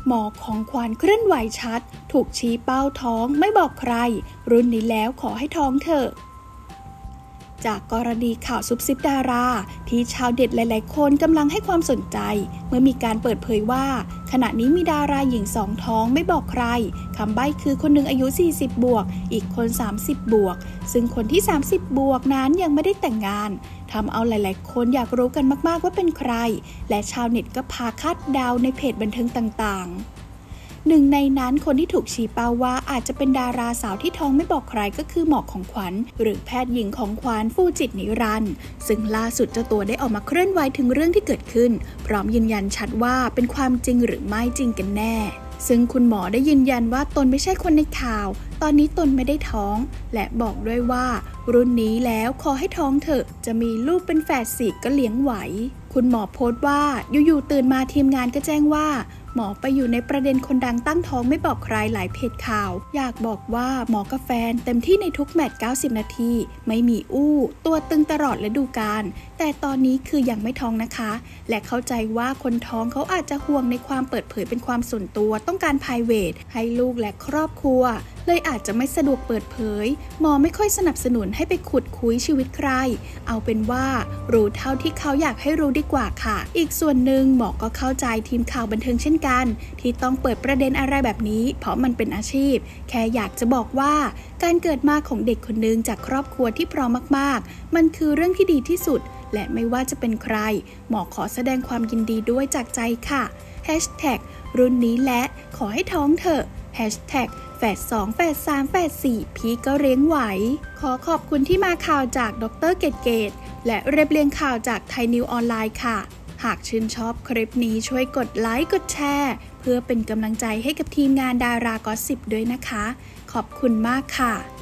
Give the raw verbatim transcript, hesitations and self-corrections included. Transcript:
หมอของขวัญเคลื่อนไหวชัดถูกชี้เป้าท้องไม่บอกใครรุ่นนี้แล้วขอให้ท้องเถอะจากกรณีข่าวซุบซิบดาราที่ชาวเน็ตหลายๆคนกำลังให้ความสนใจเมื่อมีการเปิดเผยว่าขณะนี้มีดาราหญิงสองท้องไม่บอกใครคำใบ้คือคนหนึ่งอายุสี่สิบบวกอีกคนสามสิบบวกซึ่งคนที่สามสิบบวกนั้นยังไม่ได้แต่งงานทำเอาหลายๆคนอยากรู้กันมากๆว่าเป็นใครและชาวเน็ตก็พาคาดเดาในเพจบันเทิงต่างๆหนึ่งในนั้นคนที่ถูกชี้เป้าว่าอาจจะเป็นดาราสาวที่ท้องไม่บอกใครก็คือหมอของขวัญหรือแพทย์หญิงของขวัญฟูจิตนิรันดร์ซึ่งล่าสุดเจ้าตัวได้ออกมาเคลื่อนไหวถึงเรื่องที่เกิดขึ้นพร้อมยืนยันชัดว่าเป็นความจริงหรือไม่จริงกันแน่ซึ่งคุณหมอได้ยืนยันว่าตนไม่ใช่คนในข่าวตอนนี้ตนไม่ได้ท้องและบอกด้วยว่ารุ่นนี้แล้วขอให้ท้องเถอะจะมีลูกเป็นแฝดสี่ก็เลี้ยงไหวคุณหมอโพสต์ว่าอยู่ๆตื่นมาทีมงานก็แจ้งว่าหมอไปอยู่ในประเด็นคนดังตั้งท้องไม่บอกใครหลายเพจข่าวอยากบอกว่าหมอกับแฟนเต็มที่ในทุกแมตช์เก้าสิบนาทีไม่มีอู้ตัวตึงตลอดฤดูกาลแต่ตอนนี้คือยังไม่ท้องนะคะและเข้าใจว่าคนท้องเขาอาจจะห่วงในความเปิดเผยเป็นความส่วนตัวต้องการ ไพรเวท ให้ลูกและครอบครัวเลยอาจจะไม่สะดวกเปิดเผยหมอไม่ค่อยสนับสนุนให้ไปขุดคุยชีวิตใครเอาเป็นว่ารู้เท่าที่เขาอยากให้รู้ดีกว่าค่ะอีกส่วนหนึ่งหมอก็เข้าใจทีมข่าวบันเทิงเช่นกันที่ต้องเปิดประเด็นอะไรแบบนี้เพราะมันเป็นอาชีพแค่อยากจะบอกว่าการเกิดมาของเด็กคนนึงจากครอบครัวที่พร้อมมากๆมันคือเรื่องที่ดีที่สุดและไม่ว่าจะเป็นใครหมอขอแสดงความยินดีด้วยจากใจค่ะแฮชแท็กรุ่นนี้และขอให้ท้องเถอะแฮชแท็กแฝดสองแฝดสามแฝดสี่พี่ก็เลี้ยงไหวขอขอบคุณที่มาข่าวจากดรเกตเกตและเรียบเรียงข่าวจากไทยนิวออนไลน์ค่ะหากชื่นชอบคลิปนี้ช่วยกดไลค์กดแชร์เพื่อเป็นกำลังใจให้กับทีมงานดารากอสซิปด้วยนะคะขอบคุณมากค่ะ